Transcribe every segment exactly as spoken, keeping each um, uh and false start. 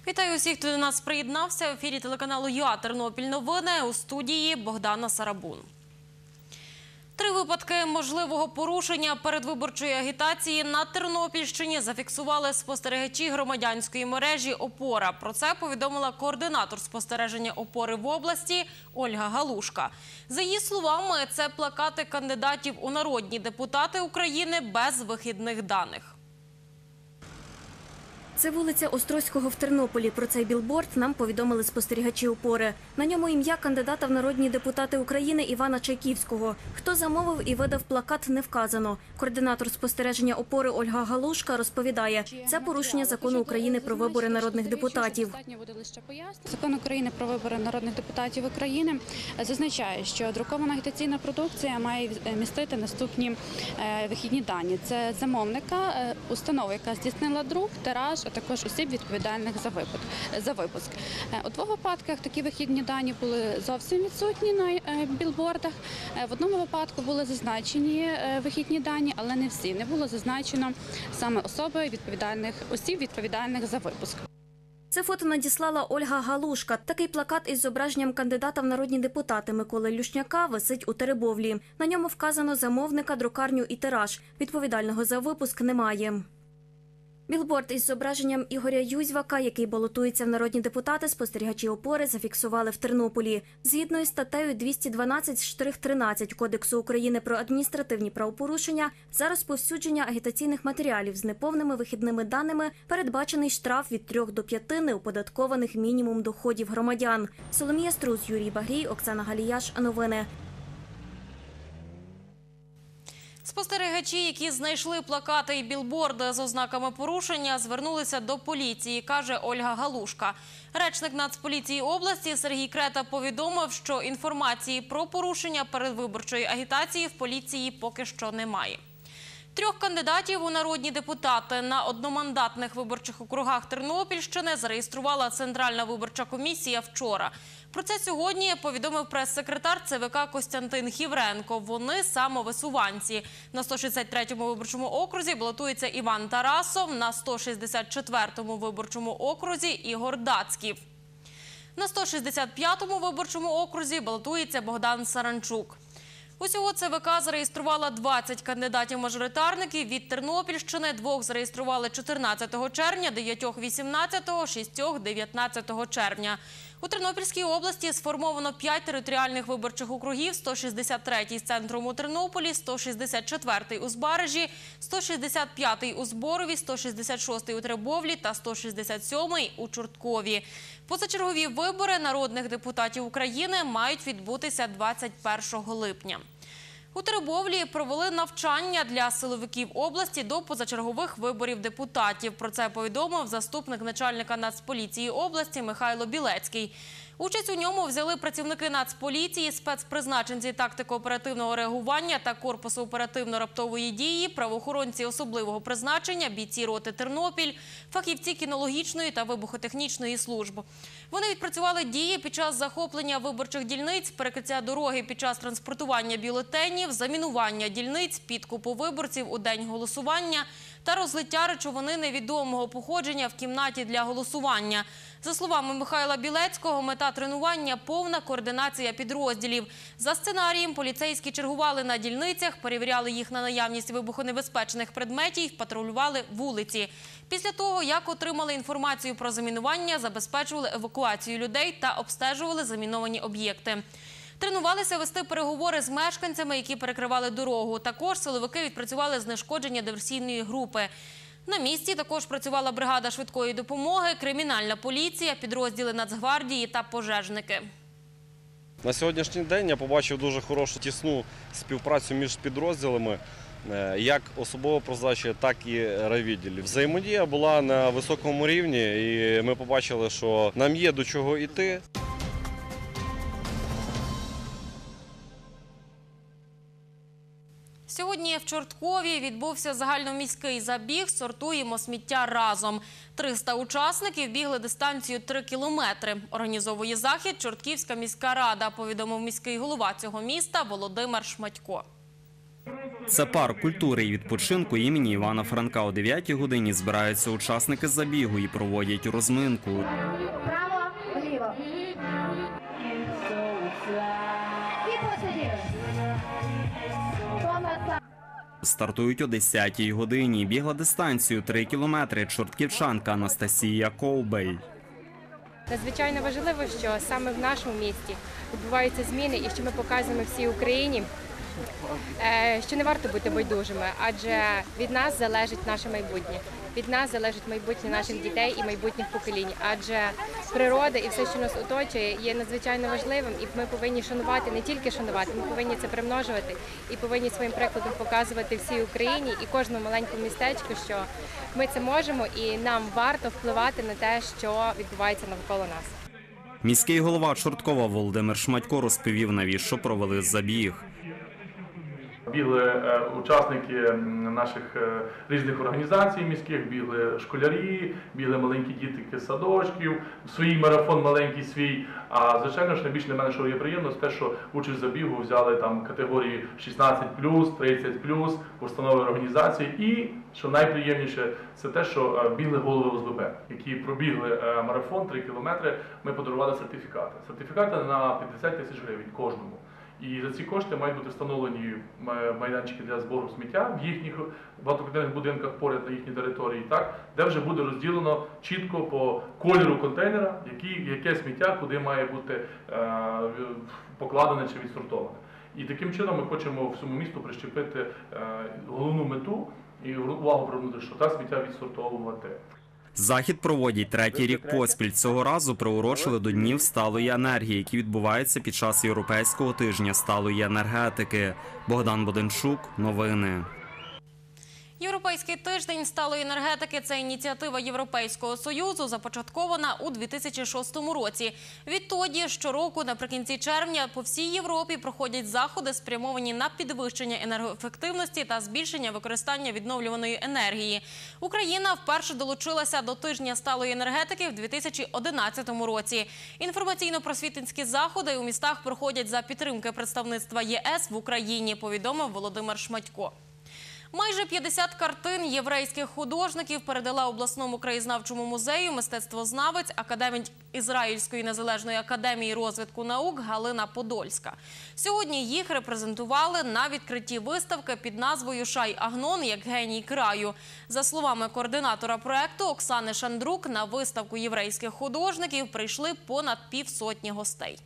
Вітаю усіх, хто до нас приєднався. В ефірі телеканалу ЮА «Тернопіль новини», у студії Богдана Сарабун. Три випадки можливого порушення передвиборчої агітації на Тернопільщині зафіксували спостерігачі громадянської мережі «Опора». Про це повідомила координатор спостереження «Опори» в області Ольга Галушка. За її словами, це плакати кандидатів у народні депутати України без вихідних даних. Це вулиця Острозького в Тернополі. Про цей білборд нам повідомили спостерігачі «Опори». На ньому ім'я кандидата в народні депутати України Івана Чайківського. Хто замовив і видав плакат, не вказано. Координатор спостереження «Опори» Ольга Галушка розповідає, це порушення закону України про вибори народних депутатів. Закон України про вибори народних депутатів України зазначає, що друкована агітаційна продукція має містити наступні вихідні дані. Це замовника, установа, яка здійснила друк, тираж, а також осіб, відповідальних за випуск. У двох випадках такі вихідні дані були зовсім відсутні на білбордах. В одному випадку були зазначені вихідні дані, але не всі. Не було зазначено саме особи відповідальних осіб, відповідальних за випуск. Це фото надіслала Ольга Галушка. Такий плакат із зображенням кандидата в народні депутати Миколи Люшняка висить у Теребовлі. На ньому вказано замовника, друкарню і тираж. Відповідального за випуск немає. Білборд із зображенням Ігоря Юзьвака, який балотується в народні депутати, спостерігачі «Опори» зафіксували в Тернополі. Згідно із статтею двісті дванадцять тринадцять Кодексу України про адміністративні правопорушення, за розповсюдження агітаційних матеріалів з неповними вихідними даними передбачений штраф від трьох до п'яти неоподаткованих мінімум доходів громадян. Соломія Струс, Юрій Багрій, Оксана Галіяш. Новини. Спостерігачі, які знайшли плакати і білборди з ознаками порушення, звернулися до поліції, каже Ольга Галушка. Речник Нацполіції області Сергій Крета повідомив, що інформації про порушення передвиборчої агітації в поліції поки що немає. Трьох кандидатів у народні депутати на одномандатних виборчих округах Тернопільщини зареєструвала Центральна виборча комісія вчора. Про це сьогодні повідомив прес-секретар ЦВК Костянтин Хівренко. Вони самовисуванці. На сто шістдесят третьому виборчому окрузі балотується Іван Тарасов, на сто шістдесят четвертому виборчому окрузі Ігор Дацьків. На сто шістдесят п'ятому виборчому окрузі балотується Богдан Саранчук. Усього ЦВК зареєструвала двадцять кандидатів-мажоритарників від Тернопільщини, двох зареєстрували чотирнадцятого червня, дев'ятьох – вісімнадцятого, шістьох – дев'ятнадцятого червня. У Тернопільській області сформовано п'ять територіальних виборчих округів: сто шістдесят третій з центром у Тернополі, сто шістдесят четвертий у Збаражі, сто шістдесят п'ятий у Зборові, сто шістдесят шостий у Теребовлі та сто шістдесят сьомий у Чорткові. Позачергові вибори народних депутатів України мають відбутися двадцять першого липня. У Теребовлі провели навчання для силовиків області до позачергових виборів депутатів. Про це повідомив заступник начальника Нацполіції області Михайло Білецький. Участь у ньому взяли працівники Нацполіції, спецпризначенці тактико-оперативного реагування та корпусу оперативно-раптової дії, правоохоронці особливого призначення, бійці роти «Тернопіль», фахівці кінологічної та вибухотехнічної служб. Вони відпрацювали дії під час захоплення виборчих дільниць, перекриття дороги під час транспортування бюлетенів, замінування дільниць, підкупу виборців у день голосування та розлиття речовини невідомого походження в кімнаті для голосування. За словами Михайла Білецького, мета тренування – повна координація підрозділів. За сценарієм поліцейські чергували на дільницях, перевіряли їх на наявність вибухонебезпечних предметів, патрулювали вулиці. Після того, як отримали інформацію про замінування, забезпечували евакуацію людей та обстежували заміновані об'єкти. Тренувалися вести переговори з мешканцями, які перекривали дорогу. Також силовики відпрацювали знешкодження диверсійної групи. На місці також працювала бригада швидкої допомоги, кримінальна поліція, підрозділи Нацгвардії та пожежники. На сьогоднішній день я побачив дуже хорошу тісну співпрацю між підрозділами, як особового призначення, так і райвідділів. Взаємодія була на високому рівні, і ми побачили, що нам є до чого йти. Сьогодні в Чорткові відбувся загальноміський забіг «Сортуємо сміття разом». триста учасників бігли дистанцію три кілометри. Організовує захід Чортківська міська рада, повідомив міський голова цього міста Володимир Шматько. Це парк культури і відпочинку імені Івана Франка. О дев'ятій годині збираються учасники забігу і проводять розминку. Право, вліво. І посиділи. Помаса. Стартують о десятій годині. Бігла дистанцію три кілометри чортківчанка Анастасія Ковбель. Надзвичайно важливо, що саме в нашому місті відбуваються зміни і що ми показуємо всій Україні, що не варто бути байдужими, адже від нас залежить наше майбутнє. Від нас залежить майбутнє наших дітей і майбутніх поколінь, адже природа і все, що нас оточує, є надзвичайно важливим, і ми повинні шанувати, не тільки шанувати, ми повинні це примножувати і повинні своїм прикладом показувати всій Україні і кожному маленькому містечку, що ми це можемо і нам варто впливати на те, що відбувається навколо нас. Міський голова Чорткова Володимир Шматько розповів, навіщо провели забіг. Бігли е, учасники наших е, різних організацій міських, бігли школярі, бігли маленькі дітки з садочків, свій марафон маленький свій. А звичайно ж найбільш для мене, що є приємно, це те, що участь в забігу взяли там категорії шістнадцять плюс, тридцять плюс, установи організації. І, що найприємніше, це те, що е, бігли голови О С Б Б, які пробігли е, марафон три кілометри, ми подарували сертифікати. Сертифікати на п'ятдесят тисяч гривень кожному. І за ці кошти мають бути встановлені майданчики для збору сміття в їхніх багатоквартирних будинках поряд на їхній території, так, де вже буде розділено чітко по кольору контейнера, які, яке сміття, куди має бути е, покладене чи відсортоване. І таким чином ми хочемо всьому місту прищепити е, головну мету і увагу привернути, що так сміття відсортовувати. Захід проводять третій рік поспіль. Цього разу приурочили до Днів сталої енергії, які відбуваються під час Європейського тижня сталої енергетики. Богдан Боденчук, новини. Європейський тиждень сталої енергетики – це ініціатива Європейського Союзу, започаткована у дві тисячі шостому році. Відтоді, щороку наприкінці червня по всій Європі проходять заходи, спрямовані на підвищення енергоефективності та збільшення використання відновлюваної енергії. Україна вперше долучилася до тижня сталої енергетики в дві тисячі одинадцятому році. Інформаційно-просвітницькі заходи у містах проходять за підтримки представництва Є С в Україні, повідомив Володимир Шматько. Майже п'ятдесят картин єврейських художників передала обласному краєзнавчому музею мистецтвознавець, академік Ізраїльської незалежної академії розвитку наук Галина Подольська. Сьогодні їх репрезентували на відкритті виставки під назвою «Шай Агнон як геній краю». За словами координатора проєкту Оксани Шандрук, на виставку єврейських художників прийшли понад півсотні гостей.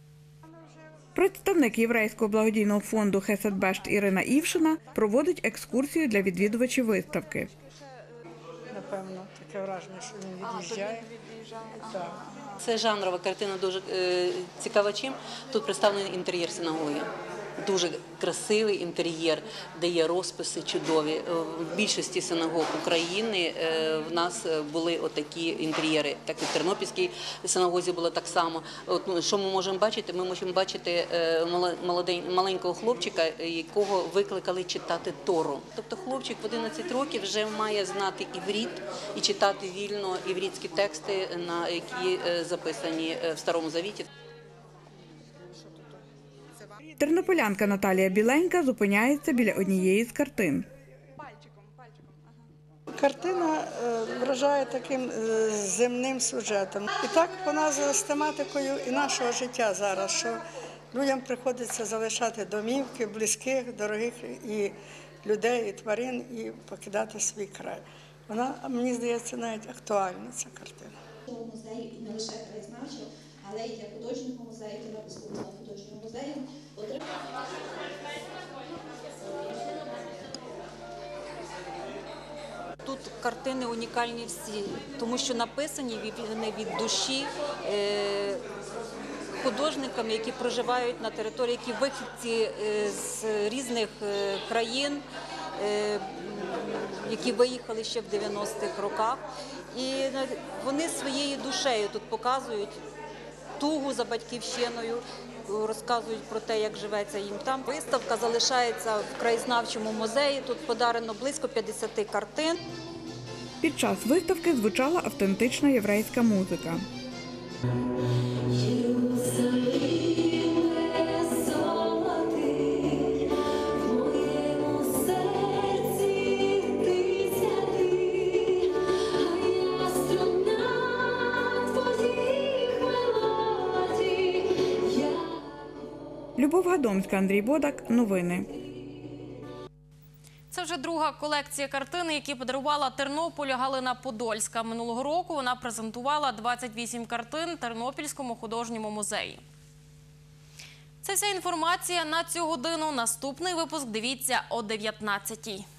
Представник єврейського благодійного фонду «Хесед Бешт» Ірина Івшина проводить екскурсію для відвідувачів виставки. Напевно, таке враження, що він від'їжджає. Так. Це жанрова картина, дуже е, цікава чим. Тут представлений інтер'єр синагоги. Дуже красивий інтер'єр, де є розписи чудові. В більшості синагог України в нас були отакі інтер'єри. Так і в Тернопільській синагозі було так само. От, що ми можемо бачити? Ми можемо бачити маленького хлопчика, якого викликали читати Тору. Тобто хлопчик в одинадцять років вже має знати іврит і читати вільно івритські тексти, які записані в Старому Завіті. Тернополянка Наталія Біленька зупиняється біля однієї з картин. Картина вражає таким земним сюжетом. І так вона з тематикою і нашого життя зараз, що людям приходиться залишати домівки, близьких, дорогих і людей, і тварин, і покидати свій край. Вона, мені здається, навіть актуальна, ця картина. У музеї не лише краєзнавчого, але й для художнього музею, Тернопільського художнього музею. Тут картини унікальні всі, тому що написані вони від душі художниками, які проживають на території, які вихідці з різних країн, які виїхали ще в дев'яностих роках. І вони своєю душею тут показують тугу за батьківщиною, розказують про те, як живеться їм там. Виставка залишається в краєзнавчому музеї, тут подарено близько п'ятдесят картин. Під час виставки звучала автентична єврейська музика. Любов Гадомська, Андрій Бодак. Новини. Це вже друга колекція картин, які подарувала Тернополю Галина Подольська. Минулого року вона презентувала двадцять вісім картин Тернопільському художньому музеї. Це вся інформація на цю годину. Наступний випуск дивіться о дев'ятнадцятій.